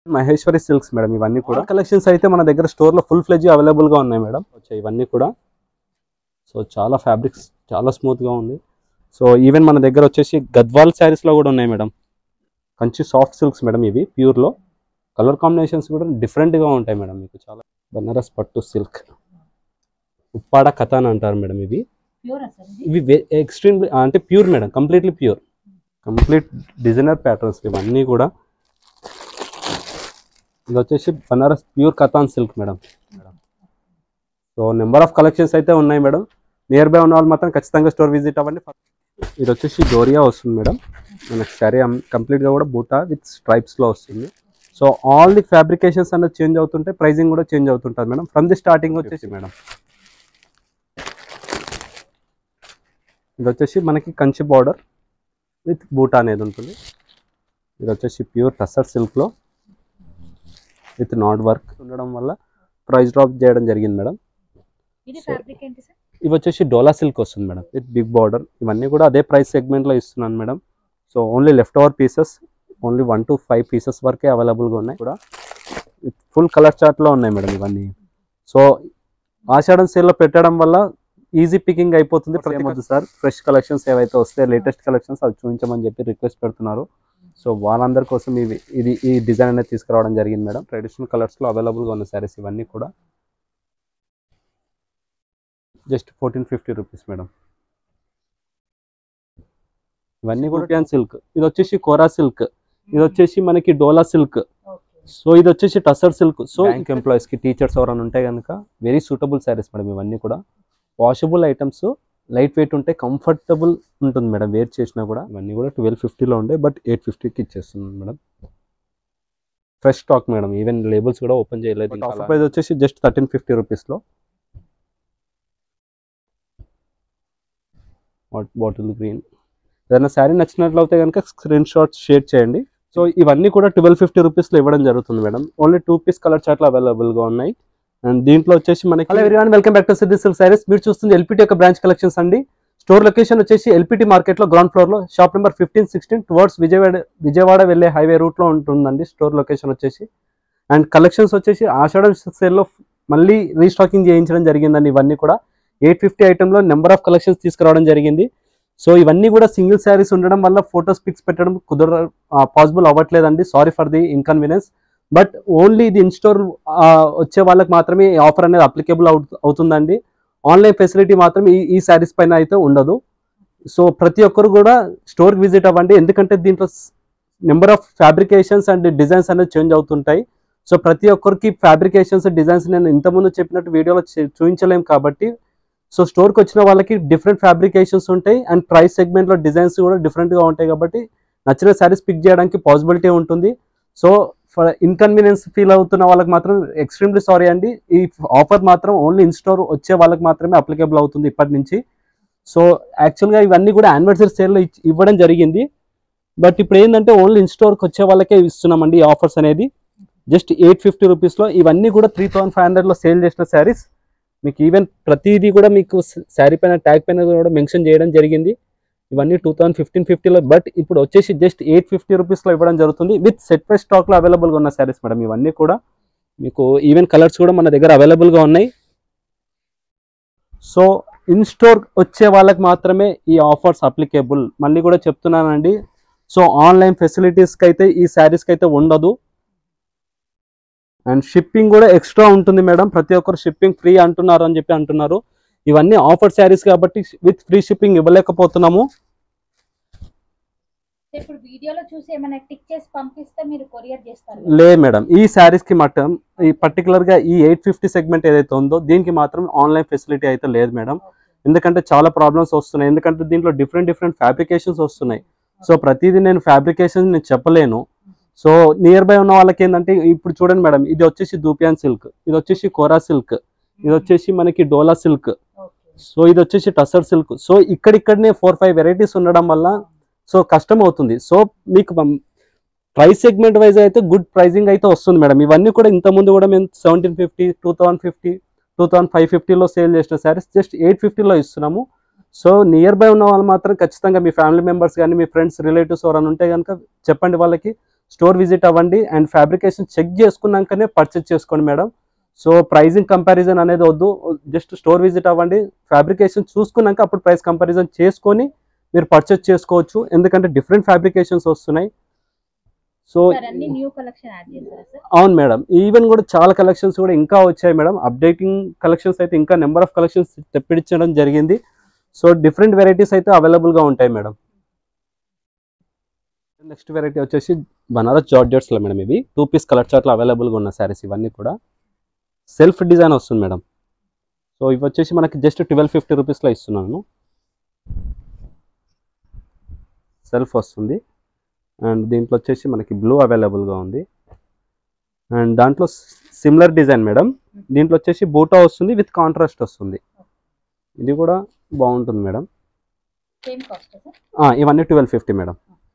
Maheshwari silks madam ఇవన్నీ కూడా collections అయితే మన దగ్గర స్టోర్ లో ఫుల్ ఫ్లెడ్జ్ అవైలబుల్ గా ఉన్నాయి మేడం. ఇవన్నీ కూడా సో చాలా ఫ్యాబ్రిక్స్ చాలా స్మూత్ గా ఉంది. సో ఈవెన్ మన దగ్గర వచ్చేసి గద్వాల్ శారీస్ లో కూడా ఉన్నాయి madam. Kanchi soft silks madam, ఇవి ప్యూర్ లో కలర్ కాంబినేషన్స్ కూడా డిఫరెంట్ గా ఉంటాయి మేడం. మీకు చాలా బనారస్ పట్టు సిల్క్, ఉప్పాడ కథాన్ అంటారు మేడం. ఇవి ఎక్స్ట్రీమ్లీ అంటే pure madam, completely pure, complete designer patterns ఇవన్నీ కూడా. ఇది వచ్చేసి Banaras pure katan silk madam. So number of collections అయితే ఉన్నాయి మేడం. నియర్ బై ఉన్న వాళ్ళు మాత్రం ఖచ్చితంగా స్టోర్ విజిట్ అవ్వండి. ఇది వచ్చేసి డోరియా వస్తుంది మేడం. మనకి శారీ కంప్లీట్గా కూడా బూటా విత్ స్ట్రైప్స్లో వస్తుంది. సో ఆల్ ది ఫ్యాబ్రికేషన్స్ అనేది చేంజ్ అవుతుంటే ప్రైజింగ్ కూడా చేంజ్ అవుతుంటుంది మేడం. ఫ్రమ్ ది స్టార్టింగ్ వచ్చేసి మేడం ఇది వచ్చేసి మనకి కంచి బార్డర్ విత్ బూటా అనేది ఉంటుంది. ఇది వచ్చేసి ప్యూర్ టస్సర్ సిల్క్లో విత్ నాట్ వర్క్ ఉండడం వల్ల ప్రైస్ డ్రాప్ చేయడం జరిగింది మేడం. ఇవి వచ్చేసి డోలా సిల్క్ వస్తుంది మేడం విత్ బిగ్ బార్డర్. ఇవన్నీ కూడా అదే ప్రైస్ సెగ్మెంట్లో ఇస్తున్నాను madam. So only left over pieces, only 1 to 5 pieces వరకే అవైలబుల్గా ఉన్నాయి కూడా. విత్ ఫుల్ కలర్ చార్ట్లో ఉన్నాయి మేడం ఇవన్నీ. సో ఆషాఢం సేల్లో పెట్టడం వల్ల ఈజీ పికింగ్ అయిపోతుంది. ప్రతి సార్ ఫ్రెష్ కలెక్షన్స్ ఏవైతే వస్తాయి, లేటెస్ట్ కలెక్షన్స్ అవి చూపించమని చెప్పి రిక్వెస్ట్ పెడుతున్నారు. సో వాళ్ళందరి కోసం ఈ డిజైన్ అనేది తీసుకురావడం జరిగింది మేడం. ట్రెడిషనల్ కలర్స్లో అవైలబుల్గా ఉన్న శారీస్ ఇవన్నీ కూడా జస్ట్ 1450 రూపీస్ మేడం. ఇవన్నీ కూడా సిల్క్. ఇది వచ్చేసి కోరా సిల్క్, ఇది వచ్చేసి మనకి డోలా సిల్క్, సో ఇది వచ్చేసి టసర్ సిల్క్. సో బ్యాంక్ ఎంప్లాయీస్కి, టీచర్స్ ఎవరైనా ఉంటే కనుక వెరీ సూటబుల్ శారీస్ మేడం. ఇవన్నీ కూడా వాషబుల్ ఐటమ్స్, లైట్ వెయిట్ ఉంటాయి, కంఫర్టబుల్ ఉంటుంది మేడం వేర్ చేసినా కూడా. ఇవన్నీ కూడా 1250లో ఉండే బట్ 850కి ఇచ్చేస్తున్నాను madam. Fresh stock madam, even labels కూడా ఓపెన్ చేయలేదు. ఆఫర్ ప్రైస్ వచ్చేసి జస్ట్ 1350 రూపీస్లో. Bottle green. ఏదైనా శారీ నచ్చినట్లయితే కనుక స్క్రీన్ షాట్ షేర్ చేయండి. సో ఇవన్నీ కూడా 1250 రూపీస్లో ఇవ్వడం జరుగుతుంది మేడం. ఓన్లీ 2 పీస్ కలర్ చార్ట్లు అవైలబుల్గా ఉన్నాయి. అండ్ దీంట్లో వచ్చేసి మనకి hello everyone, welcome back to Siddhi silk saris. మీరు చూస్తుంది ఎల్పిటి యొక్క బ్రాంచ్ కలెక్షన్స్ అండి. స్టోర్ లొకేషన్ వచ్చేసి ఎల్పిటి మార్కెట్లో గ్రౌండ్ ఫ్లోర్లో షాప్ నెంబర్ 15-16 టువర్డ్స్ విజయవాడ వెళ్ళే హైవే రూట్లో ఉంటుందండి స్టోర్ లొకేషన్ వచ్చేసి. అండ్ కలెక్షన్స్ వచ్చేసి ఆషాఢం సేల్లో మళ్ళీ రీస్టాకింగ్ చేయించడం జరిగిందండి. ఇవన్నీ కూడా 850 ఐటెంలో నెంబర్ ఆఫ్ కలెక్షన్స్ తీసుకురావడం జరిగింది. సో ఇవన్నీ కూడా సింగిల్ శారీస్ ఉండడం వల్ల ఫోటోస్ పిక్స్ పెట్టడం పాసిబుల్ అవ్వట్లేదండి. Sorry for the inconvenience. But only ఇది ఇన్ స్టోర్ వచ్చే వాళ్ళకి మాత్రమే ఈ ఆఫర్ అనేది అప్లికేబుల్ అవుతుందండి. ఆన్లైన్ ఫెసిలిటీ మాత్రం ఈ శారీస్ పైన అయితే ఉండదు. సో ప్రతి ఒక్కరు కూడా స్టోర్కి విజిట్ అవ్వండి, ఎందుకంటే దీంట్లో number of fabrications and designs అనేది చేంజ్ అవుతుంటాయి. సో ప్రతి ఒక్కరికి ఫ్యాబ్రికేషన్స్, డిజైన్స్ నేను ఇంతకుముందు చెప్పినట్టు వీడియోలో చూపించలేము కాబట్టి, సో స్టోర్కి వచ్చిన వాళ్ళకి డిఫరెంట్ ఫ్యాబ్రికేషన్స్ ఉంటాయి అండ్ ప్రైస్ సెగ్మెంట్లో డిజైన్స్ కూడా డిఫరెంట్గా ఉంటాయి కాబట్టి నచ్చిన శారీస్ పిక్ చేయడానికి పాసిబిలిటీ ఉంటుంది. సో ఫర్ ఇన్కన్వీనియన్స్ ఫీల్ అవుతున్న వాళ్ళకి మాత్రం ఎక్స్ట్రీమ్లీ సారీ అండి. ఈ ఆఫర్ మాత్రం ఓన్లీ ఇన్ స్టోర్ వచ్చే వాళ్ళకి మాత్రమే అప్లికేబుల్ అవుతుంది ఇప్పటి నుంచి. సో యాక్చువల్గా ఇవన్నీ కూడా యానివర్సరీ సేల్లో ఇవ్వడం జరిగింది. బట్ ఇప్పుడు ఏంటంటే ఓన్లీ ఇన్ స్టోర్కి వచ్చే వాళ్ళకే ఇస్తున్నామండి ఈ ఆఫర్స్ అనేది. జస్ట్ 850 రూపీస్లో ఇవన్నీ కూడా 3500లో సేల్ చేసిన శారీస్. మీకు ఈవెన్ ప్రతిదీ కూడా మీకు శారీ పైన ట్యాగ్ పైన కూడా మెన్షన్ చేయడం జరిగింది. ఇవన్నీ 2015-50లో, బట్ ఇప్పుడు వచ్చేసి జస్ట్ 850 రూపీస్లో ఇవ్వడం జరుగుతుంది విత్ సెట్ వైజ్ స్టాక్లో అవైలబుల్గా ఉన్న శారీస్ మేడం. ఇవన్నీ కూడా మీకు ఈవెన్ కలర్స్ కూడా మన దగ్గర అవైలబుల్గా ఉన్నాయి. సో ఇన్ స్టోర్ వచ్చే వాళ్ళకి మాత్రమే ఈ ఆఫర్స్ అప్లికేబుల్. మళ్ళీ కూడా చెప్తున్నానండి. సో ఆన్లైన్ ఫెసిలిటీస్కి అయితే ఈ శారీస్కి అయితే ఉండదు. అండ్ షిప్పింగ్ కూడా ఎక్స్ట్రా ఉంటుంది మేడం. ప్రతి ఒక్కరు షిప్పింగ్ ఫ్రీ అంటున్నారు అని చెప్పి అంటున్నారు. ఇవన్నీ ఆఫర్ శారీస్ కాబట్టి విత్ ఫ్రీ షిప్పింగ్ ఇవ్వలేకపోతున్నాము. లే మేడం, ఈ శారీస్కి మాత్రం ఈ పర్టికులర్గా ఈ 850 సెగ్మెంట్ ఏదైతే ఉందో దీనికి మాత్రం ఆన్లైన్ ఫెసిలిటీ అయితే లేదు మేడం. ఎందుకంటే చాలా ప్రాబ్లమ్స్ వస్తున్నాయి. ఎందుకంటే దీంట్లో డిఫరెంట్ ఫ్యాబ్రికేషన్స్ వస్తున్నాయి. సో ప్రతిదీ నేను ఫ్యాబ్రికేషన్ నేను చెప్పలేను. సో నియర్ బై ఉన్న వాళ్ళకి ఏంటంటే ఇప్పుడు చూడండి మేడం, ఇది వచ్చేసి దూపియాన్ సిల్క్, ఇది వచ్చేసి కోరా సిల్క్, ఇది వచ్చేసి మనకి డోలా సిల్క్, సో ఇది వచ్చేసి టసర్ సిల్క్. సో ఇక్కడిక్కడనే 4-5 వెరైటీస్ ఉండడం వల్ల సో కష్టం అవుతుంది. సో మీకు ప్రైస్ సెగ్మెంట్ వైజ్ అయితే గుడ్ ప్రైజింగ్ అయితే వస్తుంది మేడం. ఇవన్నీ కూడా ఇంతకుముందు కూడా మేము 1750, 2050, 2550లో సేల్ చేసిన శారీస్ జస్ట్ 850లో ఇస్తున్నాము. సో నియర్ బై ఉన్న వాళ్ళు మాత్రం ఖచ్చితంగా మీ ఫ్యామిలీ మెంబర్స్ కానీ మీ ఫ్రెండ్స్ రిలేటివ్స్ ఎవరైనా ఉంటే కనుక చెప్పండి వాళ్ళకి. స్టోర్ విజిట్ అవ్వండి అండ్ ఫ్యాబ్రికేషన్ చెక్ చేసుకున్నాకనే పర్చేజ్ చేసుకోండి మేడం. సో ప్రైజింగ్ కంపారిజన్ అనేది వద్దు, జస్ట్ స్టోర్ విజిట్ అవ్వండి, ఫ్యాబ్రికేషన్ చూసుకున్నాక అప్పుడు ప్రైస్ కంపారిజన్ చేసుకొని మీరు పర్చేజ్ చేసుకోవచ్చు, ఎందుకంటే డిఫరెంట్ ఫ్యాబ్రికేషన్స్ వస్తున్నాయి. సో అవును మేడం, ఈవెన్ కూడా చాలా కలెక్షన్స్ కూడా ఇంకా వచ్చాయి మేడం. అప్డేటింగ్ కలెక్షన్స్ అయితే ఇంకా నెంబర్ ఆఫ్ కలెక్షన్స్ తెప్పించడం జరిగింది. సో డిఫరెంట్ వెరైటీస్ అయితే అవైలబుల్గా ఉంటాయి మేడం. నెక్స్ట్ వెరైటీ వచ్చేసి బనారస్ జార్జెట్స్లో మేడం. ఇవి 2 పీస్ కలర్ చార్ట్లో అవైలబుల్గా ఉన్న శారీస్ ఇవన్నీ కూడా సెల్ఫ్ డిజైన్ వస్తుంది మేడం. సో ఇవి వచ్చేసి మనకి జస్ట్ 1250 రూపీస్లో ఇస్తున్నాను. సెల్ఫ్ వస్తుంది అండ్ దీంట్లో వచ్చేసి మనకి బ్లూ అవైలబుల్గా ఉంది అండ్ దాంట్లో సిమిలర్ డిజైన్ మేడం. దీంట్లో వచ్చేసి బూటా వస్తుంది విత్ కాంట్రాస్ట్ వస్తుంది. ఇది కూడా బాగుంటుంది మేడం. ఇవన్నీ 1250 మేడం.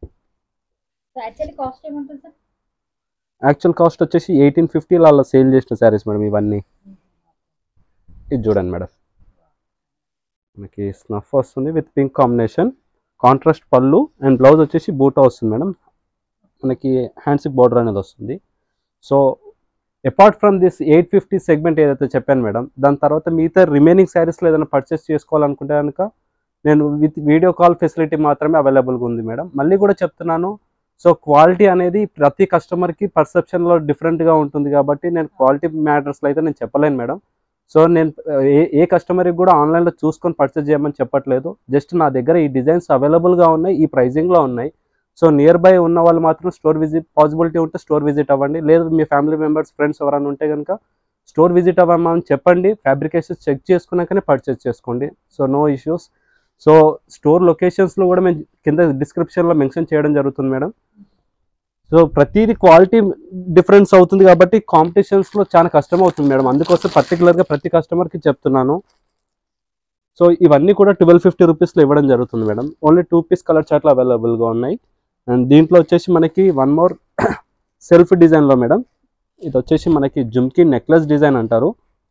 యాక్చువల్ కాస్ట్ వచ్చేసి 1850 అలా సేల్ చేసిన శారీస్ మేడం ఇవన్నీ. ఇది చూడండి మేడం, మనకి స్నఫ్ వస్తుంది విత్ పింక్ కాంబినేషన్, కాంట్రాస్ట్ పళ్ళు అండ్ బ్లౌజ్ వచ్చేసి బూటా వస్తుంది మేడం. మనకి హ్యాండ్స్కి బార్డర్ అనేది వస్తుంది. So apart from this 850 segment ఏదైతే చెప్పాను మేడం, దాని తర్వాత మిగతా రిమైనింగ్ శారీస్లో ఏదైనా పర్చేస్ చేసుకోవాలనుకుంటే కనుక నేను విత్ వీడియో కాల్ ఫెసిలిటీ మాత్రమే అవైలబుల్గా ఉంది మేడం. మళ్ళీ కూడా చెప్తున్నాను, సో క్వాలిటీ అనేది ప్రతి కస్టమర్కి పర్సెప్షన్లో డిఫరెంట్గా ఉంటుంది కాబట్టి నేను క్వాలిటీ మ్యాటర్స్లో అయితే నేను చెప్పలేను మేడం. సో నేను ఏ కస్టమర్కి కూడా ఆన్లైన్లో చూసుకొని పర్చేస్ చేయమని చెప్పట్లేదు. జస్ట్ నా దగ్గర ఈ డిజైన్స్ అవైలబుల్గా ఉన్నాయి, ఈ ప్రైజింగ్లో ఉన్నాయి. సో నియర్ బై ఉన్న వాళ్ళు మాత్రం స్టోర్ విజిట్ పాసిబిలిటీ ఉంటే స్టోర్ విజిట్ అవ్వండి, లేదు మీ ఫ్యామిలీ మెంబర్స్ ఫ్రెండ్స్ ఎవరైనా ఉంటే కనుక స్టోర్ విజిట్ అవ్వమని చెప్పండి, ఫ్యాబ్రికేషన్స్ చెక్ చేసుకున్నాకనే పర్చేస్ చేసుకోండి. So no issues. So store లొకేషన్స్లో కూడా మేము కింద డిస్క్రిప్షన్లో మెన్షన్ చేయడం జరుగుతుంది మేడం. సో ప్రతిదీ క్వాలిటీ డిఫరెన్స్ అవుతుంది కాబట్టి కాంపిటీషన్స్లో చాలా కష్టం అవుతుంది మేడం. అందుకోసం పర్టికులర్గా ప్రతి కస్టమర్కి చెప్తున్నాను. సో ఇవన్నీ కూడా 1250 రూపీస్లో ఇవ్వడం జరుగుతుంది మేడం. ఓన్లీ 2 పీస్ కలర్ చార్ట్లు అవైలబుల్గా ఉన్నాయి అండ్ దీంట్లో వచ్చేసి మనకి వన్ మోర్ సెల్ఫ్ డిజైన్లో మేడం. ఇది వచ్చేసి మనకి జుమ్కీ నెక్లెస్ డిజైన్ అంటారు.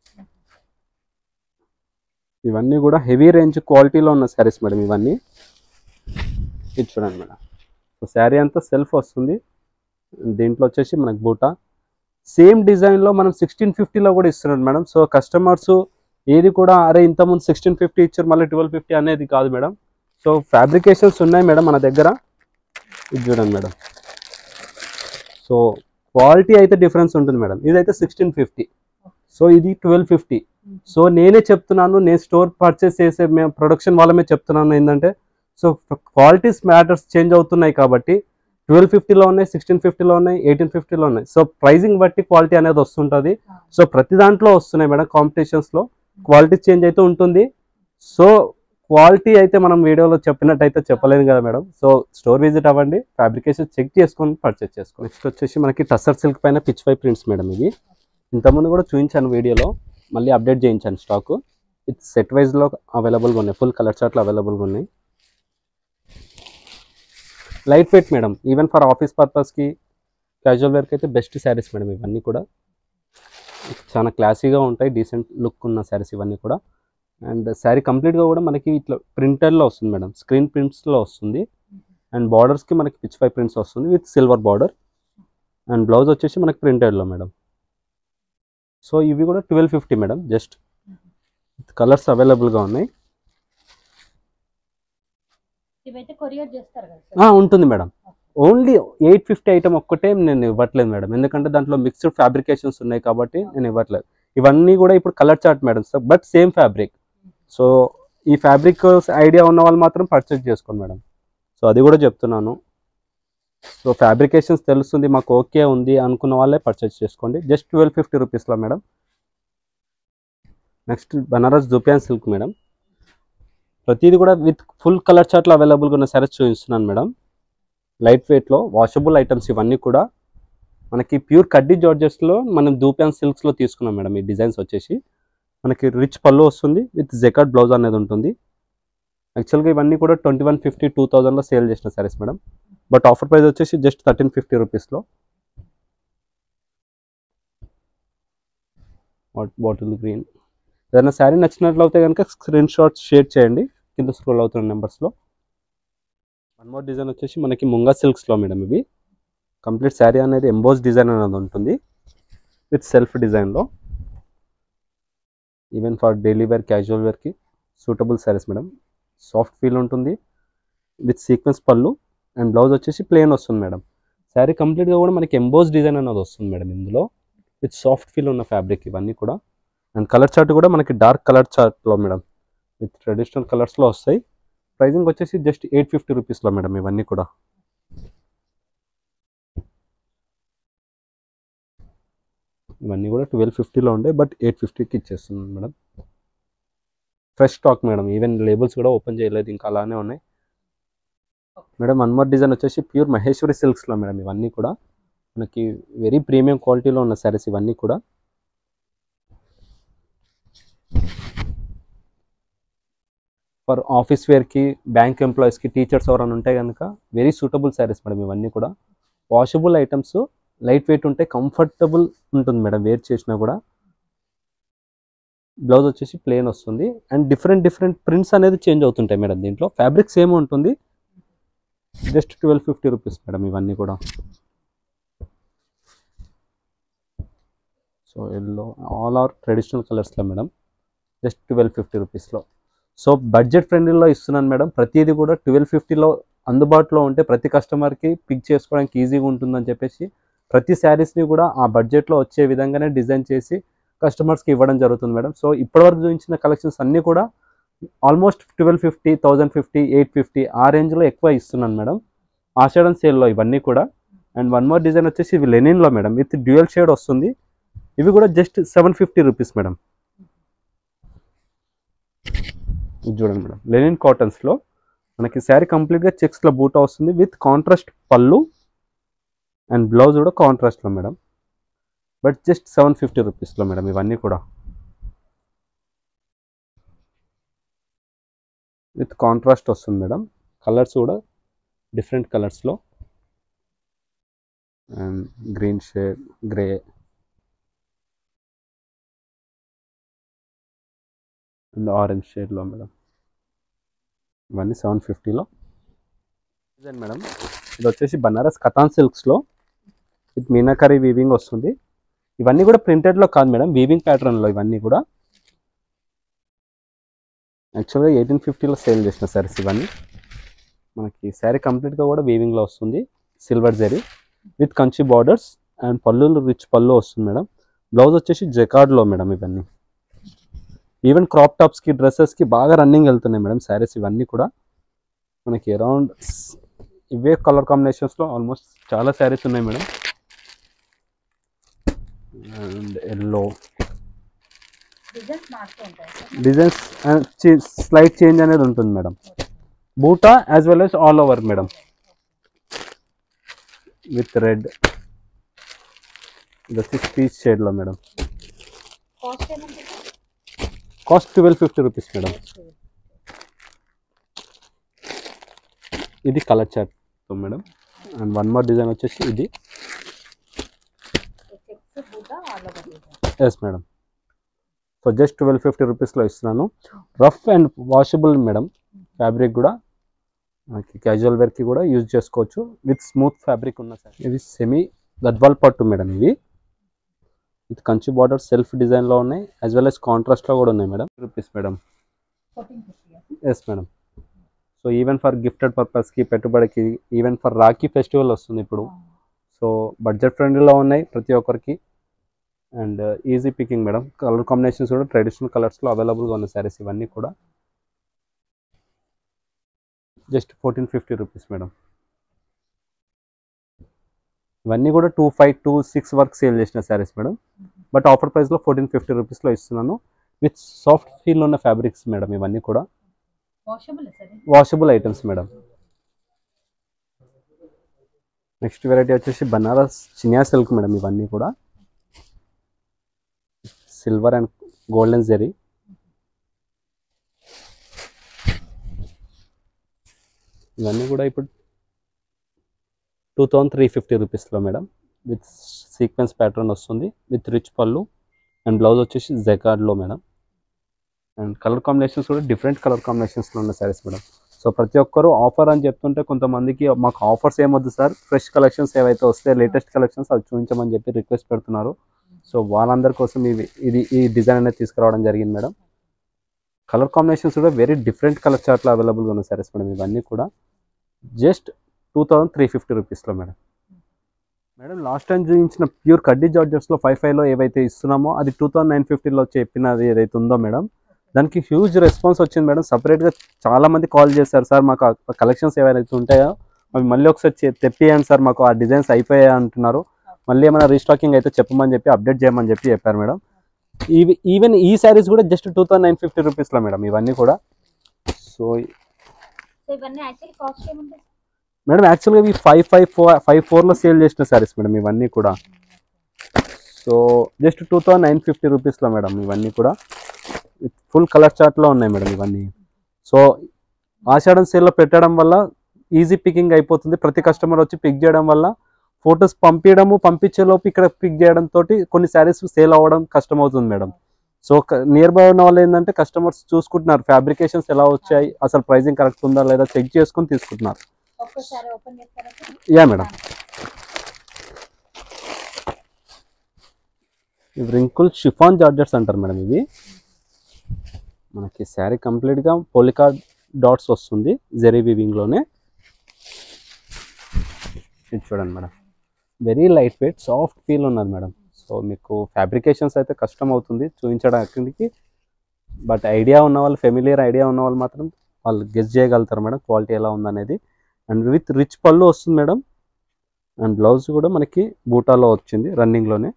ఇవన్నీ కూడా హెవీ రేంజ్ క్వాలిటీలో ఉన్న శారీస్ మేడం ఇవన్నీ. ఇది చూడండి మేడం, సో శారీ అంతా సెల్ఫ్ వస్తుంది. దీంట్లో వచ్చేసి మనకి బూటా సేమ్ డిజైన్లో మనం 1650లో కూడా ఇస్తున్నాడు మేడం. సో కస్టమర్స్ ఏది కూడా అరే ఇంతకుముందు 1650 ఇచ్చారు మళ్ళీ 1250 అనేది కాదు మేడం. సో ఫ్యాబ్రికేషన్స్ ఉన్నాయి మేడం మన దగ్గర. ఇది చూడండి మేడం, సో క్వాలిటీ అయితే డిఫరెన్స్ ఉంటుంది మేడం. ఇదైతే 1650, సో ఇది 1250. సో నేనే చెప్తున్నాను, నేను స్టోర్ పర్చేస్ చేసే మేము ప్రొడక్షన్ వాళ్ళమే చెప్తున్నాను ఏంటంటే, సో క్వాలిటీస్ మ్యాటర్స్ చేంజ్ అవుతున్నాయి కాబట్టి 1250లో ఉన్నాయి, 1650లో ఉన్నాయి, 1850లో ఉన్నాయి. సో ప్రైజింగ్ బట్టి క్వాలిటీ అనేది వస్తుంటుంది. సో ప్రతి దాంట్లో వస్తున్నాయి మేడం. కాంపిటీషన్స్లో క్వాలిటీ చేంజ్ అయితే ఉంటుంది. సో క్వాలిటీ అయితే మనం వీడియోలో చెప్పినట్టయితే చెప్పలేను కదా మేడం. సో స్టోర్ విజిట్ అవ్వండి, ఫ్యాబ్రికేషన్ చెక్ చేసుకొని పర్చేస్ చేసుకోండి. నెక్స్ట్ వచ్చేసి మనకి టస్సర్ సిల్క్ పైన పిచ్ వై ప్రింట్స్ మేడం. ఇవి ఇంతకుముందు కూడా చూపించాను వీడియోలో, మళ్ళీ అప్డేట్ చేయించాను స్టాక్. ఇది సెట్ వైజ్లో అవైలబుల్గా ఉన్నాయి, ఫుల్ కలర్ చార్ట్లు అవైలబుల్గా ఉన్నాయి. Light weight madam, even for office పర్పస్కి క్యాజువల్ వేర్కి అయితే బెస్ట్ శారీస్ మేడం. ఇవన్నీ కూడా చాలా క్లాసీగా ఉంటాయి, డీసెంట్ లుక్ ఉన్న శారీస్ ఇవన్నీ కూడా. అండ్ శారీ కంప్లీట్గా కూడా మనకి ఇట్లా ప్రింటెడ్లో వస్తుంది మేడం, స్క్రీన్ ప్రింట్స్లో వస్తుంది. అండ్ బార్డర్స్కి మనకి పిచ్ వై ప్రింట్స్ వస్తుంది with silver border. And blouse వచ్చేసి మనకి ప్రింటెడ్లో మేడం. సో ఇవి కూడా 1250 మేడం. జస్ట్ కలర్స్ అవైలబుల్గా ఉన్నాయి. ఉంటుంది మేడం. ఓన్లీ 850 ఐటమ్ ఒక్కటే నేను ఇవ్వట్లేదు మేడం, ఎందుకంటే దాంట్లో మిక్స్డ్ ఫ్యాబ్రికేషన్స్ ఉన్నాయి కాబట్టి నేను ఇవ్వట్లేదు. ఇవన్నీ కూడా ఇప్పుడు colour chart madam, but same fabric. So ఈ ఫ్యాబ్రిక్ ఐడియా ఉన్న వాళ్ళు మాత్రం పర్చేజ్ చేసుకోండి మేడం. సో అది కూడా చెప్తున్నాను. సో ఫ్యాబ్రికేషన్స్ తెలుస్తుంది మాకు, ఓకే ఉంది అనుకున్న వాళ్ళే పర్చేజ్ చేసుకోండి. జస్ట్ 1250 రూపీస్లో మేడం. నెక్స్ట్ బనారస్ జూపియాన్ సిల్క్ మేడం. ప్రతిదీ కూడా విత్ ఫుల్ కలర్ చార్ట్లో అవైలబుల్గా ఉన్న సారీస్ చూపిస్తున్నాను మేడం. లైట్ వెయిట్లో వాషబుల్ ఐటమ్స్ ఇవన్నీ కూడా మనకి ప్యూర్ కడ్డీ జార్జెస్లో మనం జూపియాన్ సిల్క్స్లో తీసుకున్నాం మేడం. ఈ డిజైన్స్ వచ్చేసి మనకి రిచ్ పళ్ళు వస్తుంది విత్ జెకార్డ్ బ్లౌజ్ అనేది ఉంటుంది. యాక్చువల్గా ఇవన్నీ కూడా 2150, 2000లో సేల్ చేసిన saris madam. But offer price వచ్చేసి జస్ట్ 1350 రూపీస్లో. Bottle green. ఏదైనా శారీ నచ్చినట్లయితే కనుక స్క్రీన్ షాట్ షేర్ చేయండి కింద స్క్రోల్ అవుతున్న నెంబర్స్లో. వన్ మోర్ డిజైన్ వచ్చేసి మనకి ముంగా సిల్క్స్లో మేడం. ఇవి కంప్లీట్ శారీ అనేది ఎంబోస్ డిజైన్ అనేది ఉంటుంది విత్ సెల్ఫ్ డిజైన్లో. Even for daily wear casual వేర్కి suitable saris madam. Soft feel ఉంటుంది విత్ సీక్వెన్స్ పళ్ళు అండ్ బ్లౌజ్ వచ్చేసి ప్లెయిన్ వస్తుంది మేడం. శారీ కంప్లీట్గా కూడా మనకి ఎంబోస్ డిజైన్ అనేది వస్తుంది మేడం ఇందులో విత్ సాఫ్ట్ ఫీల్ ఉన్న ఫ్యాబ్రిక్ ఇవన్నీ కూడా. అండ్ కలర్ చార్ట్ కూడా మనకి డార్క్ కలర్ చార్ట్లో మేడం విత్ ట్రెడిషనల్ కలర్స్లో వస్తాయి. ప్రైజింగ్ వచ్చేసి జస్ట్ 850 రూపీస్లో మేడం ఇవన్నీ కూడా. ఇవన్నీ కూడా 1250లో ఉండే బట్ 850కి ఇచ్చేస్తున్నాను madam. Fresh stock madam. Even labels కూడా ఓపెన్ చేయలేదు, ఇంకా అలానే ఉన్నాయి మేడం. వన్ మోర్ డిజైన్ వచ్చేసి ప్యూర్ మహేశ్వరి సిల్క్స్లో మేడం ఇవన్నీ కూడా మనకి వెరీ ప్రీమియం క్వాలిటీలో ఉన్న శారీస్ ఇవన్నీ కూడా. ఫర్ ఆఫీస్ వేర్కి, బ్యాంక్ ఎంప్లాయీస్కి, టీచర్స్ ఎవరైనా ఉంటే కనుక వెరీ సూటబుల్ శారీస్ మేడం ఇవన్నీ కూడా. వాషబుల్ ఐటమ్స్, లైట్ వెయిట్ ఉంటే కంఫర్టబుల్ ఉంటుంది మేడం వేర్ చేసినా కూడా. బ్లౌజ్ వచ్చేసి ప్లెయిన్ వస్తుంది అండ్ డిఫరెంట్ ప్రింట్స్ అనేది చేంజ్ అవుతుంటాయి మేడం. దీంట్లో ఫ్యాబ్రిక్ సేమ్ ఉంటుంది. జస్ట్ 1250 రూపీస్ మేడం ఇవన్నీ కూడా. So yellow all or traditional కలర్స్లో మేడం జస్ట్ 1250 రూపీస్లో. సో బడ్జెట్ ఫ్రెండ్లీలో ఇస్తున్నాను మేడం. ప్రతిదీ కూడా 1250లో అందుబాటులో ఉంటే ప్రతి కస్టమర్కి పిక్ చేసుకోవడానికి ఈజీగా ఉంటుందని చెప్పేసి ప్రతి శారీస్ని కూడా ఆ బడ్జెట్లో వచ్చే విధంగానే డిజైన్ చేసి కస్టమర్స్కి ఇవ్వడం జరుగుతుంది మేడం. సో ఇప్పటివరకు చూపించిన కలెక్షన్స్ అన్నీ కూడా ఆల్మోస్ట్ 1250, 1050, 850 ఆ రేంజ్లో ఎక్కువ ఇస్తున్నాను మేడం ఆషాఢం సేల్లో ఇవన్నీ కూడా. అండ్ వన్ మోర్ డిజైన్ వచ్చేసి ఇవి లెనిన్లో మేడం విత్ డ్యూయల్ షేడ్ వస్తుంది. ఇవి కూడా జస్ట్ 750 రూపీస్ మేడం. ఇది చూడండి మేడం, లెనిన్ కాటన్స్లో మనకి శారీ కంప్లీట్గా చెక్స్లో బూటా వస్తుంది విత్ కాంట్రాస్ట్ పళ్ళు అండ్ బ్లౌజ్ కూడా కాంట్రాస్ట్లో మేడం. బట్ జస్ట్ 750 రూపీస్లో మేడం ఇవన్నీ కూడా. విత్ కాంట్రాస్ట్ వస్తుంది మేడం. కలర్స్ కూడా డిఫరెంట్ కలర్స్లో and green shade, grey and orange షేడ్లో మేడం. ఇవన్నీ 750లో. డిజైన్ మేడం ఇది వచ్చేసి బనారస్ కథాన్ సిల్క్స్లో విత్ మీనాకరీ వీవింగ్ వస్తుంది. ఇవన్నీ కూడా ప్రింటెడ్లో కాదు మేడం, వీవింగ్ ప్యాటర్న్లో ఇవన్నీ కూడా. యాక్చువల్గా 1850లో సేల్ చేసిన శారీస్ ఇవన్నీ. మనకి శారీ కంప్లీట్గా కూడా వీవింగ్లో వస్తుంది. Silver zari with Kanchi borders and పళ్ళు రిచ్ పళ్ళు వస్తుంది మేడం. బ్లౌజ్ వచ్చేసి జెకార్డ్లో మేడం ఇవన్నీ. ఈవెన్ క్రాప్ టాప్స్కి, డ్రెస్సెస్కి బాగా రన్నింగ్ వెళ్తున్నాయి మేడం శారీస్ ఇవన్నీ కూడా. మనకి అరౌండ్ ఇవే కలర్ కాంబినేషన్స్లో ఆల్మోస్ట్ చాలా శారీస్ ఉన్నాయి madam. And yellow designs slight change అనేది ఉంటుంది మేడం. బూటా as well as all over madam with red. ఇది వచ్చి పీచ్ షేడ్లో మేడం. Cost 1250 rupees madam. ఇది colour chart madam. And one more design వచ్చేసి ఇది. Yes madam. సో జస్ట్ 1250 రూపీస్లో ఇస్తున్నాను. Rough and washable madam. Fabric కూడా మనకి క్యాజువల్ వేర్కి కూడా యూజ్ చేసుకోవచ్చు విత్ స్మూత్ ఫ్యాబ్రిక్ ఉన్న సార్. ఇది సెమీ గద్వాల్ పట్టు మేడం. ఇవి విత్ కంచి బార్డర్ సెల్ఫ్ డిజైన్లో ఉన్నాయి యాజ్ వెల్ యాజ్ కాంట్రాస్ట్లో కూడా ఉన్నాయి madam. Rupees madam. Yes madam. So even for gifted పర్పస్కి, పెట్టుబడికి, ఈవెన్ ఫర్ రాఖీ ఫెస్టివల్ వస్తుంది ఇప్పుడు. సో బడ్జెట్ ఫ్రెండ్లీలో ఉన్నాయి ప్రతి ఒక్కరికి and easy picking madam. Colour combinations కూడా ట్రెడిషనల్ కలర్స్లో అవైలబుల్గా ఉన్న శారీస్ ఇవన్నీ కూడా. Just 1450 rupees madam. ఇవన్నీ కూడా 2526 వరకు సేల్ చేసిన శారీస్ మేడం. బట్ ఆఫర్ ప్రైస్లో 1450 రూపీస్లో ఇస్తున్నాను విత్ సాఫ్ట్ ఫీల్ ఉన్న ఫ్యాబ్రిక్స్ మేడం ఇవన్నీ కూడా. Washable items madam. Next variety వచ్చేసి బనారస్ చినియా సిల్క్ మేడం. ఇవన్నీ కూడా సిల్వర్ అండ్ గోల్డెన్ జెరీ. ఇవన్నీ కూడా ఇప్పుడు 2350 రూపీస్లో మేడం విత్ సీక్వెన్స్ ప్యాటర్న్ వస్తుంది విత్ రిచ్ పళ్ళు అండ్ బ్లౌజ్ వచ్చేసి జెకార్డ్లో మేడం. అండ్ కలర్ కాంబినేషన్స్ కూడా డిఫరెంట్ కలర్ కాంబినేషన్స్లో ఉన్న శారీస్ మేడం. సో ప్రతి ఒక్కరు ఆఫర్ అని చెప్తుంటే కొంతమందికి మాకు ఆఫర్స్ ఏమొద్దు సార్, ఫ్రెష్ కలెక్షన్స్ ఏవైతే వస్తే లేటెస్ట్ కలెక్షన్స్ అవి చూపించమని చెప్పి రిక్వెస్ట్ పెడుతున్నారు. సో వాళ్ళందరి కోసం ఈ డిజైన్ అనేది తీసుకురావడం జరిగింది మేడం. కలర్ కాంబినేషన్స్ కూడా వెరీ డిఫరెంట్ కలర్ చార్ట్లో అవైలబుల్గా ఉన్నాయి సారీస్ మేడం. ఇవన్నీ కూడా జస్ట్ 2350 రూపీస్లో మేడం. మేడం లాస్ట్ టైం చూపించిన ప్యూర్ కడ్డీ జార్జెట్స్లో 55లో ఏవైతే ఇస్తున్నామో అది 2950లో చెప్పినది ఏదైతే ఉందో మేడం, దానికి హ్యూజ్ రెస్పాన్స్ వచ్చింది మేడం. సపరేట్గా చాలామంది కాల్ చేశారు, సార్ మాకు ఆ కలెక్షన్స్ ఏవైతే ఉంటాయో అవి మళ్ళీ ఒకసారి తెప్పియండి సార్, మాకు ఆ డిజైన్స్ అయిపోయాయి అంటున్నారు, మళ్ళీ ఏమైనా రీస్టాకింగ్ అయితే చెప్పమని చెప్పి అప్డేట్ చేయమని చెప్పారు మేడం. ఈవెన్ ఈ శారీస్ కూడా జస్ట్ 2950 రూపీస్లో మేడం ఇవన్నీ కూడా. సో మేడం యాక్చువల్గా ఇవి 5554లో సేల్ చేసిన శారీస్ మేడం ఇవన్నీ కూడా. సో జస్ట్ 2950 రూపీస్లో మేడం ఇవన్నీ కూడా. ఫుల్ కలర్ చార్ట్లో ఉన్నాయి మేడం ఇవన్నీ. సో ఆషాఢం సేల్లో పెట్టడం వల్ల ఈజీ పికింగ్ అయిపోతుంది. ప్రతి కస్టమర్ వచ్చి పిక్ చేయడం వల్ల ఫొటోస్ పంపించేలోపు ఇక్కడ పిక్ చేయడంతో కొన్ని శారీస్ సేల్ అవ్వడం కష్టం అవుతుంది మేడం. సో నియర్ బై ఉన్న వాళ్ళు ఏంటంటే కస్టమర్స్ చూసుకుంటున్నారు ఫ్యాబ్రికేషన్స్ ఎలా వచ్చాయి, అసలు ప్రైజింగ్ కరెక్ట్ ఉందా లేదా చెక్ చేసుకుని తీసుకుంటున్నారు. Yeah madam. ఇవి రింకుల్ షిఫాన్ జార్జెట్స్ అంటారు మేడం. ఇవి మనకి శారీ కంప్లీట్గా పోలికా డాట్స్ వస్తుంది జెరీ వీవింగ్లోనే. ఇది చూడండి madam, very light weight soft feel ఉన్నది మేడం. సో మీకు ఫ్యాబ్రికేషన్స్ అయితే కష్టం అవుతుంది చూపించడానికి, బట్ ఐడియా ఉన్న వాళ్ళు, ఫెమిలియర్ ఐడియా ఉన్న వాళ్ళు మాత్రం వాళ్ళు గెస్ చేయగలుగుతారు మేడం క్వాలిటీ ఎలా ఉందనేది. అండ్ విత్ రిచ్ పళ్ళు వస్తుంది మేడం. అండ్ బ్లౌజ్ కూడా మనకి బూటాలో వచ్చింది రన్నింగ్లోనే.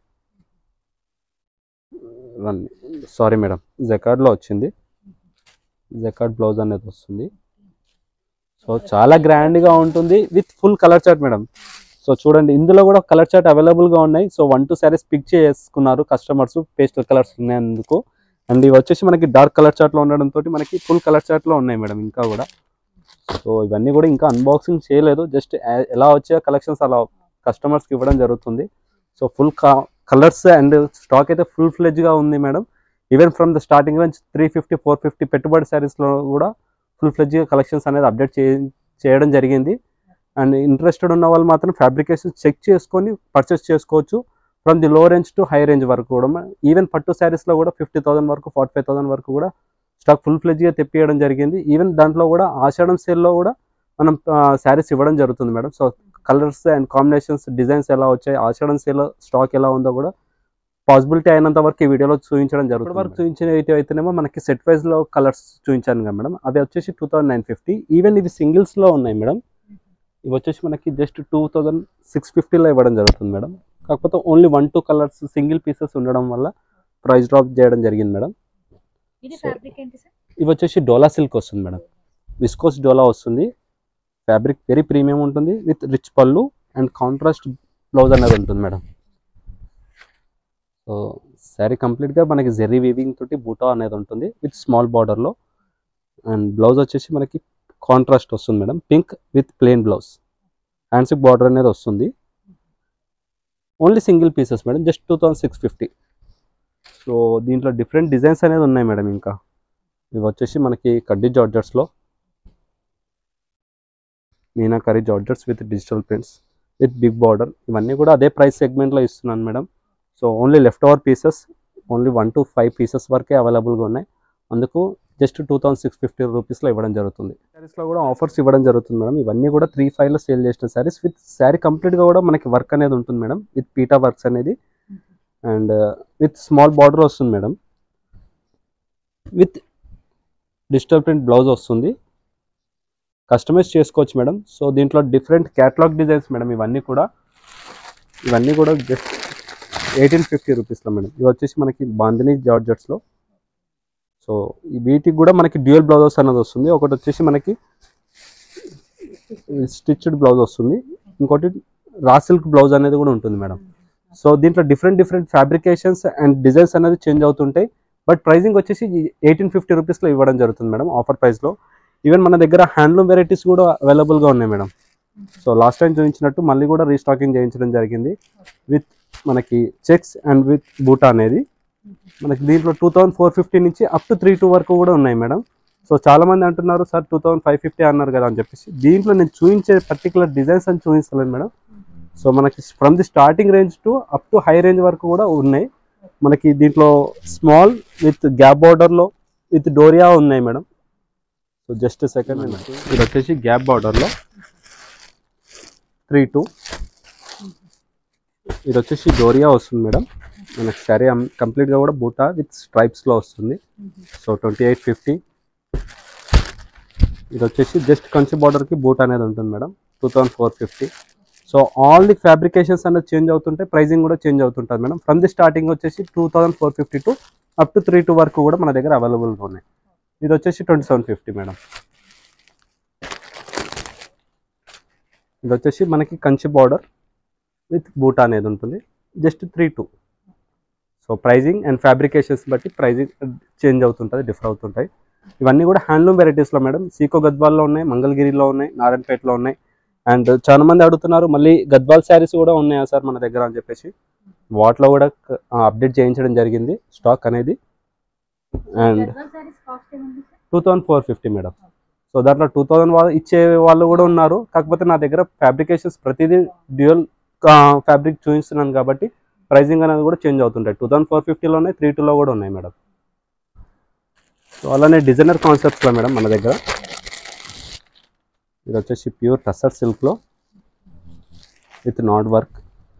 సారీ మేడం, జకార్డ్లో వచ్చింది. జకార్డ్ బ్లౌజ్ అనేది వస్తుంది. సో చాలా గ్రాండ్గా ఉంటుంది with full colour chart madam. So చూడండి ఇందులో కూడా కలర్ చార్ట్ అవైలబుల్గా ఉన్నాయి. సో 1-2 శారీస్ పిక్ చేసుకున్నారు కస్టమర్స్ పేస్టల్ కలర్స్ ఉన్నందుకు. అండ్ ఇవి వచ్చేసి మనకి డార్క్ కలర్ చార్ట్లో ఉండడంతో మనకి ఫుల్ కలర్ చార్ట్లో ఉన్నాయి మేడం ఇంకా కూడా. సో ఇవన్నీ కూడా ఇంకా అన్బాక్సింగ్ చేయలేదు, జస్ట్ ఎలా వచ్చే కలెక్షన్స్ అలా కస్టమర్స్కి ఇవ్వడం జరుగుతుంది. So full colours and stock అయితే ఫుల్ ఫ్లెడ్జ్గా ఉంది madam. Even from the starting range 350-450 పెట్టుబడి శారీస్లో కూడా ఫుల్ ఫ్లెడ్జ్గా కలెక్షన్స్ అనేది అప్డేట్ చేయడం జరిగింది. అండ్ ఇంట్రెస్టెడ్ ఉన్న వాళ్ళు మాత్రం ఫ్యాబ్రికేషన్ చెక్ చేసుకొని పర్చేస్ చేసుకోవచ్చు. From the low range to high range వరకు కూడా. ఈవెన్ పట్టు శారీస్లో కూడా 50,000 వరకు 45,000 వరకు కూడా స్టాక్ ఫుల్ ఫ్లెడ్జ్గా తెప్పియడం జరిగింది. ఈవెన్ దాంట్లో కూడా ఆషాఢం సేల్లో కూడా మనం శారీస్ ఇవ్వడం జరుగుతుంది madam. So colours and combinations designs ఎలా వచ్చాయి, ఆషాఢం సేల్లో స్టాక్ ఎలా ఉందో కూడా పాసిబిలిటీ అయినంత వరకు ఈ వీడియోలో చూపించడం జరుగుతుంది. వరకు చూపించిన అయితేనేమో మనకి సెట్ వైజ్లో కలర్స్ చూపించాను కదా మేడం, అవి వచ్చేసి 2950. ఈవెన్ ఇవి సింగిల్స్లో ఉన్నాయి మేడం. ఇవి వచ్చేసి మనకి జస్ట్ 2650లో ఇవ్వడం జరుగుతుంది మేడం. కాకపోతే ఓన్లీ 1-2 కలర్స్ సింగిల్ పీసెస్ ఉండడం వల్ల ప్రైస్ డ్రాప్ చేయడం జరిగింది మేడం. ఇవి వచ్చేసి డోలా సిల్క్ వస్తుంది మేడం, విస్కోస్ డోలా వస్తుంది. ఫ్యాబ్రిక్ వెరీ ప్రీమియం ఉంటుంది విత్ రిచ్ పళ్ళు అండ్ కాంట్రాస్ట్ బ్లౌజ్ అనేది ఉంటుంది మేడం. సో శారీ కంప్లీట్గా మనకి జెర్రీ వీవింగ్ తోటి బూటా అనేది ఉంటుంది విత్ స్మాల్ బార్డర్లో. అండ్ బ్లౌజ్ వచ్చేసి మనకి కాంట్రాస్ట్ వస్తుంది madam, pink with plain blouse. హ్యాండ్స్కి బార్డర్ అనేది వస్తుంది. Only single pieces madam, just 2650. So దీంట్లో డిఫరెంట్ డిజైన్స్ అనేది ఉన్నాయి మేడం. ఇంకా ఇవి వచ్చేసి మనకి కడ్డీ జార్జెట్స్లో meenakari georgettes with digital prints with big border. ఇవన్నీ కూడా అదే ప్రైస్ సెగ్మెంట్లో ఇస్తున్నాను madam. So only left over pieces, only 1-5 pieces వరకే అవైలబుల్గా ఉన్నాయి. అందుకు జస్ట్ 2650 రూపీస్లో ఇవ్వడం జరుగుతుంది. శారీస్లో కూడా ఆఫర్స్ ఇవ్వడం జరుగుతుంది మేడం. ఇవన్నీ కూడా 3-5లో సేల్ చేసిన శారీస్ విత్ శారీ కంప్లీట్గా కూడా మనకి వర్క్ అనేది ఉంటుంది మేడం, విత్ పీటా వర్క్స్ అనేది. అండ్ విత్ స్మాల్ బార్డర్ వస్తుంది madam, with digital print blouse వస్తుంది. కస్టమైజ్ చేసుకోవచ్చు మేడం. సో దీంట్లో డిఫరెంట్ క్యాటలాగ్ డిజైన్స్ మేడం. ఇవన్నీ కూడా జస్ట్ 1850 రూపీస్లో మేడం. ఇవి వచ్చేసి మనకి బాందినీ జార్జెట్స్లో. సో వీటికి కూడా మనకి డ్యూయల్ బ్లౌజెస్ అనేది వస్తుంది. ఒకటి వచ్చేసి మనకి స్టిచ్డ్ బ్లౌజ్ వస్తుంది, ఇంకోటి రా సిల్క్ బ్లౌజ్ అనేది కూడా ఉంటుంది మేడం. సో దీంట్లో డిఫరెంట్ ఫ్యాబ్రికేషన్స్ అండ్ డిజైన్స్ అనేది చేంజ్ అవుతుంటాయి. బట్ ప్రైజింగ్ వచ్చేసి 1850 రూపీస్లో ఇవ్వడం జరుగుతుంది మేడం ఆఫర్ ప్రైస్లో. ఈవెన్ మన దగ్గర హ్యాండ్లూమ్ వెరైటీస్ కూడా అవైలబుల్గా ఉన్నాయి మేడం. సో లాస్ట్ టైం చూపించినట్టు మళ్ళీ కూడా రీస్టాకింగ్ చేయించడం జరిగింది విత్ మనకి చెక్స్ అండ్ విత్ బూటా అనేది. మనకి దీంట్లో 2450 నుంచి అప్ టు 32 వరకు కూడా ఉన్నాయి మేడం. సో చాలా మంది అంటున్నారు సార్ 2550 అన్నారు కదా అని చెప్పేసి. దీంట్లో నేను చూపించే పర్టికులర్ డిజైన్స్ అని చూపిస్తలేను మేడం. సో మనకి from the starting range to up to high range వరకు కూడా ఉన్నాయి మనకి. దీంట్లో స్మాల్ విత్ గ్యాప్ బార్డర్లో విత్ డోరియా ఉన్నాయి మేడం. సో జస్ట్ సెకండ్ ఇది వచ్చేసి గ్యాప్ బార్డర్లో 3-2. ఇది వచ్చేసి డోరియా వస్తుంది మేడం మనకి. శారీ కంప్లీట్గా కూడా బూటా విత్ స్ట్రైప్స్లో వస్తుంది. సో 2850. ఇది వచ్చేసి జస్ట్ కంచి బార్డర్కి బూట్ అనేది ఉంటుంది madam. 2450. So all the fabrications అనేది చేంజ్ అవుతుంటే ప్రైజింగ్ కూడా చేంజ్ అవుతుంటుంది మేడం. ఫ్రమ్ ది స్టార్టింగ్ వచ్చేసి 2450 టు అప్ టు 32 వరకు కూడా మన దగ్గర అవైలబుల్గా ఉన్నాయి. ఇది వచ్చేసి 2750 మేడం. ఇది వచ్చేసి మనకి కంచి బార్డర్ విత్ బూటా అనేది ఉంటుంది. Just 32. So pricing and fabrications బట్టి ప్రైజింగ్ చేంజ్ అవుతుంటుంది, డిఫర్ అవుతుంటాయి. ఇవన్నీ కూడా హ్యాండ్లూమ్ వెరైటీస్లో మేడం. సీకో గద్వాల్లో ఉన్నాయి, మంగళగిరిలో ఉన్నాయి, నారాయణపేటలో ఉన్నాయి. అండ్ చాలా మంది అడుగుతున్నారు మళ్ళీ గద్వాల్ శారీస్ కూడా ఉన్నాయా సార్ మన దగ్గర అని చెప్పేసి. వాటిలో కూడా అప్డేట్ చేయించడం జరిగింది స్టాక్ అనేది. And 2450 madam. సో దాంట్లో 2000 ఇచ్చే వాళ్ళు కూడా ఉన్నారు. కాకపోతే నా దగ్గర ఫ్యాబ్రికేషన్స్ ప్రతిదీ డ్యూయల్ ఫ్యాబ్రిక్ చూపిస్తున్నాను కాబట్టి ప్రైజింగ్ అనేది కూడా చేంజ్ అవుతుంటాయి. 2450లో ఉన్నాయి, 32లో కూడా ఉన్నాయి మేడం. సో అలానే డిజైనర్ కాన్సెప్ట్స్లో మేడం మన దగ్గర ఇది వచ్చేసి ప్యూర్ టస్సర్ సిల్క్లో విత్ నాట్ వర్క్.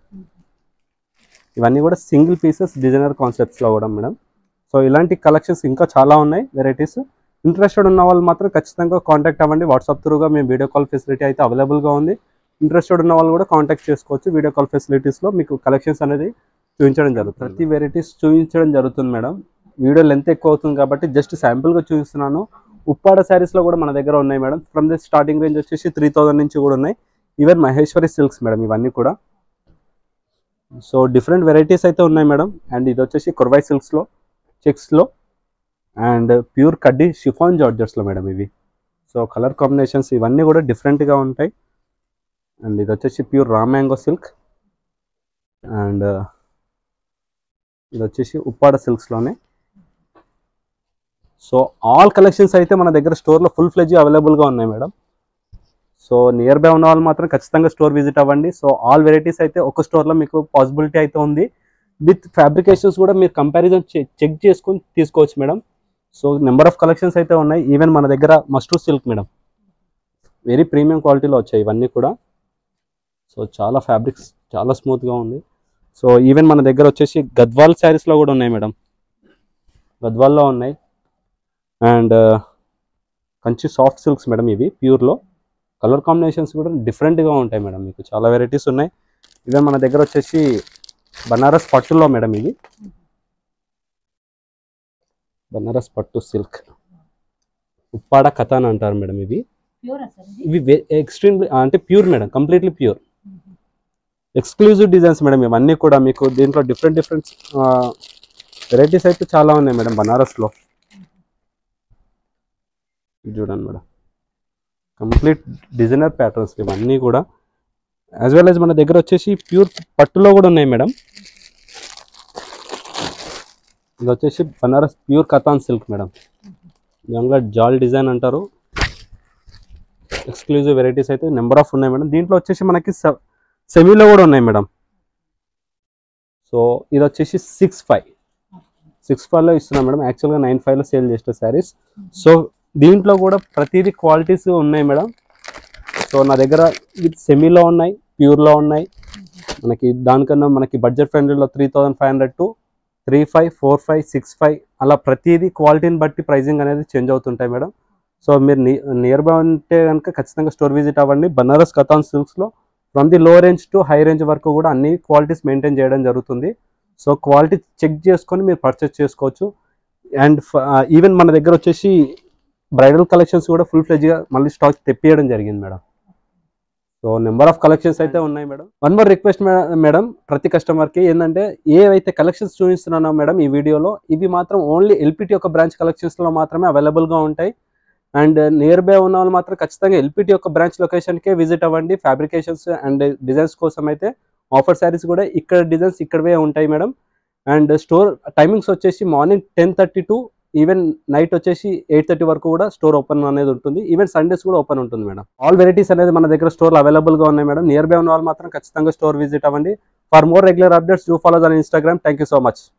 ఇవన్నీ కూడా సింగిల్ పీసెస్ డిజైనర్ కాన్సెప్ట్స్లో కూడా మేడం. సో ఇలాంటి కలెక్షన్స్ ఇంకా చాలా ఉన్నాయి వెరైటీస్. ఇంట్రెస్టెడ్ ఉన్న వాళ్ళు మాత్రం ఖచ్చితంగా కాంటాక్ట్ అవ్వండి. వాట్సాప్ త్రూగా మేము వీడియో కాల్ ఫెసిలిటీ అయితే అవైలబుల్గా ఉంది. ఇంట్రెస్టెడ్ ఉన్న వాళ్ళు కూడా కాంటాక్ట్ చేసుకోవచ్చు. వీడియో కాల్ ఫెసిలిటీస్లో మీకు కలెక్షన్స్ అనేది చూపించడం జరుగుతుంది. ప్రతి వెరైటీస్ చూపించడం జరుగుతుంది మేడం. వీడియో లెంత్ ఎక్కువ అవుతుంది కాబట్టి జస్ట్ శాంపుల్గా చూపిస్తున్నాను. ఉప్పాడ శారీస్లో కూడా మన దగ్గర ఉన్నాయి madam. From the starting range వచ్చేసి 3000 నుంచి కూడా ఉన్నాయి. ఈవెన్ మహేశ్వరి సిల్క్స్ మేడం ఇవన్నీ కూడా. సో డిఫరెంట్ వెరైటీస్ అయితే ఉన్నాయి మేడం. అండ్ ఇది వచ్చేసి కుర్వాయి సిల్క్స్లో, చెక్స్లో అండ్ ప్యూర్ కడ్డీ షిఫాన్ జార్జెట్స్లో మేడం ఇవి. సో కలర్ కాంబినేషన్స్ ఇవన్నీ కూడా డిఫరెంట్గా ఉంటాయి. అండ్ ఇది వచ్చేసి pure raw mango silk. And ఇది వచ్చేసి ఉప్పాడ సిల్క్స్లోనే. సో ఆల్ కలెక్షన్స్ అయితే మన దగ్గర స్టోర్లో ఫుల్ ఫ్లెడ్జ్ అవైలబుల్గా ఉన్నాయి మేడం. సో నియర్ బై ఉన్న వాళ్ళు మాత్రం ఖచ్చితంగా స్టోర్ విజిట్ అవ్వండి. సో ఆల్ వెరైటీస్ అయితే ఒక స్టోర్లో మీకు పాసిబిలిటీ అయితే ఉంది. విత్ ఫ్యాబ్రికేషన్స్ కూడా మీరు కంపారిజన్ చెక్ చేసుకొని తీసుకోవచ్చు madam. So number of collections అయితే ఉన్నాయి. ఈవెన్ మన దగ్గర మస్టూర్ సిల్క్ మేడం, వెరీ ప్రీమియం క్వాలిటీలో వచ్చాయి ఇవన్నీ కూడా. సో చాలా ఫ్యాబ్రిక్స్ చాలా స్మూత్గా ఉంది. సో ఈవెన్ మన దగ్గర వచ్చేసి గద్వాల్ శారీస్లో కూడా ఉన్నాయి మేడం. గద్వాల్లో ఉన్నాయి. And Kanchi soft silks madam ఇవి ప్యూర్లో. కలర్ కాంబినేషన్స్ కూడా డిఫరెంట్గా ఉంటాయి మేడం. మీకు చాలా వెరైటీస్ ఉన్నాయి. ఈవెన్ మన దగ్గర వచ్చేసి బనారస్ పట్టులో మేడం ఇది. బనారస్ పట్టు సిల్క్ ఉప్పాడ కథాన్ అంటారు మేడం. ఇవి ఎక్స్ట్రీమ్లీ అంటే pure madam, completely pure exclusive designs madam ఇవన్నీ కూడా. మీకు దీంట్లో డిఫరెంట్ వెరైటీస్ అయితే చాలా ఉన్నాయి మేడం బనారస్లో. చూడండి మేడం, కంప్లీట్ డిజైనర్ ప్యాటర్న్స్ ఇవన్నీ కూడా. యాజ్ వెల్ యాజ్ మన దగ్గర వచ్చేసి ప్యూర్ పట్టులో కూడా ఉన్నాయి మేడం. ఇది వచ్చేసి Banaras pure katan silk madam. నిజంగా జాల్ డిజైన్ అంటారు. ఎక్స్క్లూజివ్ వెరైటీస్ అయితే నెంబర్ ఆఫ్ ఉన్నాయి మేడం. దీంట్లో వచ్చేసి మనకి సెమీలో కూడా ఉన్నాయి మేడం. సో ఇది వచ్చేసి 6.5లో ఇస్తున్నాం మేడం. యాక్చువల్గా 9.5లో సేల్ చేసిన శారీస్. సో దీంట్లో కూడా ప్రతిదీ క్వాలిటీస్ ఉన్నాయి మేడం. సో నా దగ్గర సెమీలో ఉన్నాయి, ప్యూర్లో ఉన్నాయి. మనకి దానికన్నా మనకి బడ్జెట్ ఫ్రెండ్లీలో 3500 to 3.5, 4.5, 6.5 అలా ప్రతిదీ క్వాలిటీని బట్టి ప్రైజింగ్ అనేది చేంజ్ అవుతుంటాయి మేడం. సో మీరు నియర్ బై ఉంటే కనుక ఖచ్చితంగా స్టోర్ విజిట్ అవ్వండి. బనారస్ కథాన్ సిల్క్స్లో from the low range to high range వరకు కూడా అన్ని క్వాలిటీస్ మెయింటైన్ చేయడం జరుగుతుంది. సో క్వాలిటీ చెక్ చేసుకొని మీరు పర్చేస్ చేసుకోవచ్చు. అండ్ ఈవెన్ మన దగ్గర వచ్చేసి బ్రైడల్ కలెక్షన్స్ కూడా ఫుల్ ఫ్లెడ్జ్గా మళ్ళీ స్టాక్ తెప్పియడం జరిగింది madam. So number of collections అయితే ఉన్నాయి madam. One more request madam, ప్రతి కస్టమర్కి ఏంటంటే ఏవైతే కలెక్షన్స్ చూపిస్తున్నానో మేడం ఈ వీడియోలో, ఇవి మాత్రం ఓన్లీ ఎల్పిటి యొక్క బ్రాంచ్ కలెక్షన్స్లో మాత్రమే అవైలబుల్గా ఉంటాయి. అండ్ నియర్ బై ఉన్న వాళ్ళు మాత్రం ఖచ్చితంగా ఎల్పిటి యొక్క బ్రాంచ్ లొకేషన్కే విజిట్ అవ్వండి. ఫ్యాబ్రికేషన్స్ అండ్ డిజైన్స్ కోసం అయితే ఆఫర్ శారీస్ కూడా ఇక్కడ డిజైన్స్ ఇక్కడవే ఉంటాయి మేడం. అండ్ స్టోర్ టైమింగ్స్ వచ్చేసి మార్నింగ్ 10:30 to ఈవెన్ నైట్ వచ్చేసి 8:30 వరకు కూడా స్టోర్ ఓపెన్ అనేది ఉంటుంది. ఈవెన్ సండేస్ కూడా ఓపెన్ ఉంటుంది మేడం. ఆల్ వెరైటీస్ అనేది మన దగ్గర స్టోర్లో అవైలబుల్గా ఉన్నాయి మేడం. నియర్ బై ఉన్న వాళ్ళు మాత్రం ఖచ్చితంగా స్టోర్ విజిట్ అవ్వండి. For more regular updates do follow on Instagram. Thank you so much.